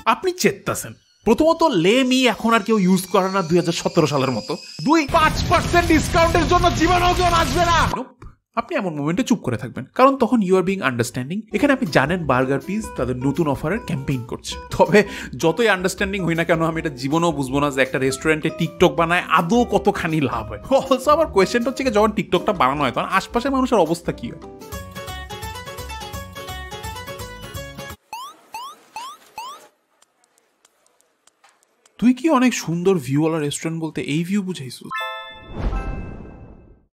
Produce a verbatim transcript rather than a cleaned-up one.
আপনি চেত্তাছেন প্রথমত লেমি এখন আর কেউ ইউজ করে না দুই হাজার সতেরো সালের মতো। দুই পাঁচ পার্সেন্ট ডিসকাউন্টের জন্য জীবনেও কেউ আসবে না। আপনি এমন মোমেন্টে চুপ করে থাকবেন, কারণ তখন ইউ আর বিং আন্ডারস্ট্যান্ডিং। এখানে আপনি জানেন বার্গার পিস তাদের নতুন অফারের ক্যাম্পেইন করছে। তবে যতই আন্ডারস্ট্যান্ডিং হই না কেন, আমি এটা জীবনেও বুঝবো না যে একটা রেস্টুরেন্টে টিকটক বানায় আদৌ কতখানি লাভ হয়। অলসো আমার কোয়েশ্চেনটা হচ্ছে যখন টিকটকটা বানানো হয় তখন আশপাশের মানুষের অবস্থা কি হয়? তুই কি অনেক সুন্দর ভিউওয়ালা রেস্টুরেন্ট বলতে এই ভিউ বুঝাইছিস?